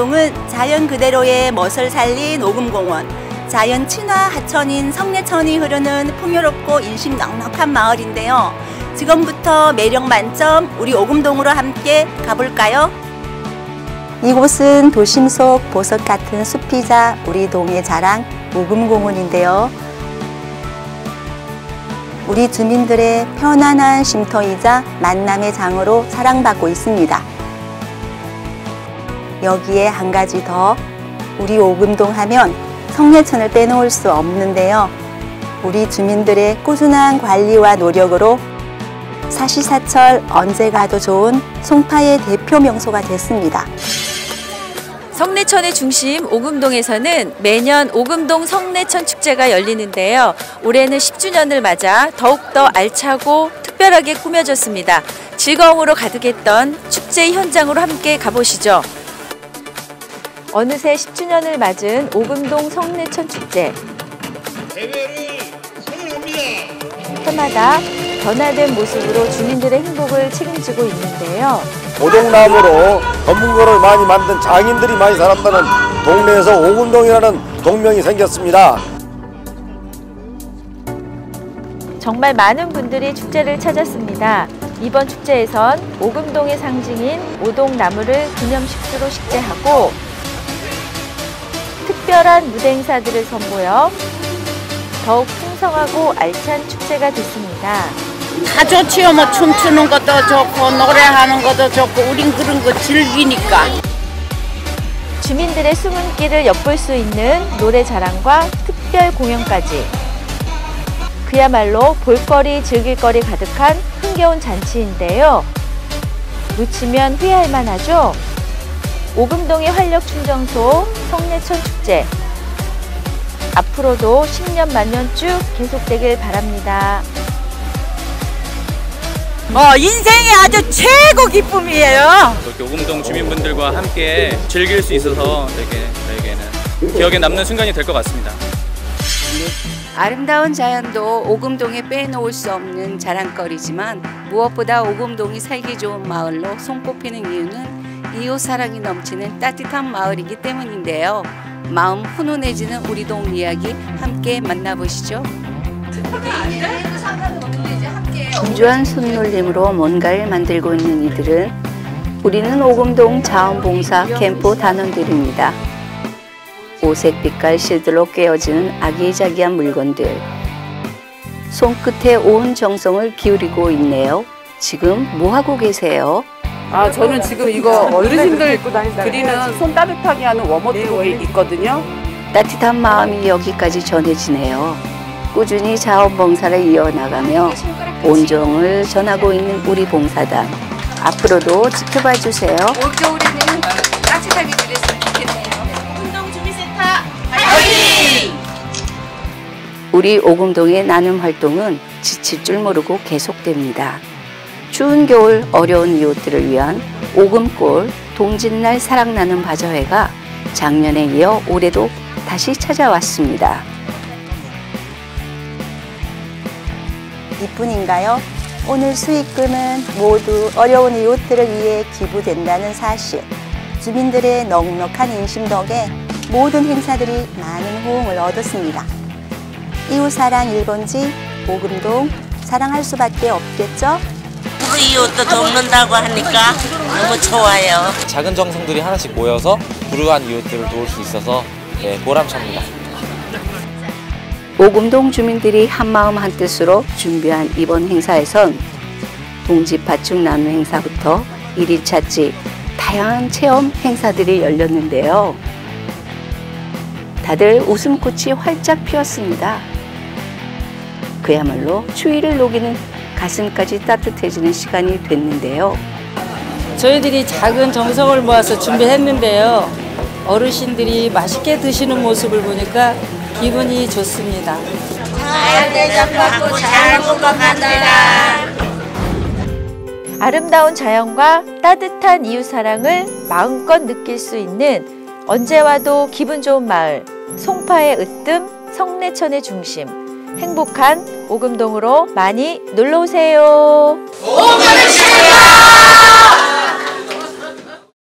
오금동은 자연 그대로의 멋을 살린 오금공원, 자연 친화 하천인 성내천이 흐르는 풍요롭고 인심 넉넉한 마을인데요. 지금부터 매력 만점 우리 오금동으로 함께 가볼까요? 이곳은 도심 속 보석 같은 숲이자 우리 동의 자랑 오금공원인데요. 우리 주민들의 편안한 쉼터이자 만남의 장으로 사랑받고 있습니다. 여기에 한 가지 더, 우리 오금동 하면 성내천을 빼놓을 수 없는데요. 우리 주민들의 꾸준한 관리와 노력으로 사시사철 언제 가도 좋은 송파의 대표 명소가 됐습니다. 성내천의 중심 오금동에서는 매년 오금동 성내천 축제가 열리는데요. 올해는 10주년을 맞아 더욱더 알차고 특별하게 꾸며졌습니다. 즐거움으로 가득했던 축제 현장으로 함께 가보시죠. 어느새 10주년을 맞은 오금동 성내천 축제. 대회를 선언합니다. 해마다 변화된 모습으로 주민들의 행복을 책임지고 있는데요. 오동나무로 검은 거를 많이 만든 장인들이 많이 살았다는 동네에서 오금동이라는 동명이 생겼습니다. 정말 많은 분들이 축제를 찾았습니다. 이번 축제에선 오금동의 상징인 오동나무를 기념식수로 식재하고 특별한 무대 행사들을 선보여 더욱 풍성하고 알찬 축제가 됐습니다. 다 좋지요. 뭐 춤추는 것도 좋고 노래하는 것도 좋고 우린 그런 거 즐기니까. 주민들의 숨은 길을 엿볼 수 있는 노래 자랑과 특별 공연까지. 그야말로 볼거리 즐길거리 가득한 흥겨운 잔치인데요. 놓치면 후회할 만하죠. 오금동의 활력 충전소 성내천 축제. 앞으로도 10년 만년 쭉 계속되길 바랍니다. 인생의 아주 최고 기쁨이에요. 이렇게 오금동 주민분들과 함께 즐길 수 있어서 되게 저에게는 기억에 남는 순간이 될 것 같습니다. 아름다운 자연도 오금동에 빼놓을 수 없는 자랑거리지만 무엇보다 오금동이 살기 좋은 마을로 손꼽히는 이유는 이웃 사랑이 넘치는 따뜻한 마을이기 때문인데요. 마음 훈훈해지는 우리 동 이야기 함께 만나보시죠. 분주한 손놀림으로 뭔가를 만들고 있는 이들은 우리는 오금동 자원봉사 캠프 단원들입니다. 오색 빛깔 실들로 꿰어지는 아기자기한 물건들. 손끝에 온 정성을 기울이고 있네요. 지금 뭐하고 계세요? 저는 지금 이거 어르신들 드리는 손 따뜻하게 하는 워머트롤이 있거든요. 따뜻한 마음이 여기까지 전해지네요. 꾸준히 자원봉사를 이어나가며 온정을 전하고 있는 우리 봉사단. 앞으로도 지켜봐 주세요. 올겨울에는 따뜻하게 지냈으면 좋겠네요. 오금동 주민센터 화이팅! 우리 오금동의 나눔 활동은 지칠 줄 모르고 계속됩니다. 추운 겨울 어려운 이웃들을 위한 오금골 동짓날 사랑 나눔 바자회가 작년에 이어 올해도 다시 찾아왔습니다. 이뿐인가요? 오늘 수익금은 모두 어려운 이웃들을 위해 기부된다는 사실. 주민들의 넉넉한 인심 덕에 모든 행사들이 많은 호응을 얻었습니다. 이웃사랑 1번지 오금동 사랑할 수밖에 없겠죠? 우리 이웃도 돕는다고 하니까 너무 좋아요. 작은 정성들이 하나씩 모여서 불우한 이웃들을 도울 수 있어서 보람찹니다. 오금동 주민들이 한마음 한뜻으로 준비한 이번 행사에선 동지 파축 나눔 행사부터 1일차집 다양한 체험 행사들이 열렸는데요. 다들 웃음꽃이 활짝 피었습니다. 그야말로 추위를 녹이는 가슴까지 따뜻해지는 시간이 됐는데요. 저희들이 작은 정성을 모아서 준비했는데요. 어르신들이 맛있게 드시는 모습을 보니까 기분이 좋습니다. 잘 대접받고 잘 먹어갑니다. 아름다운 자연과 따뜻한 이웃사랑을 마음껏 느낄 수 있는 언제 와도 기분 좋은 마을, 송파의 으뜸, 성내천의 중심, 행복한 오금동으로 많이 놀러오세요. 오금동입니다.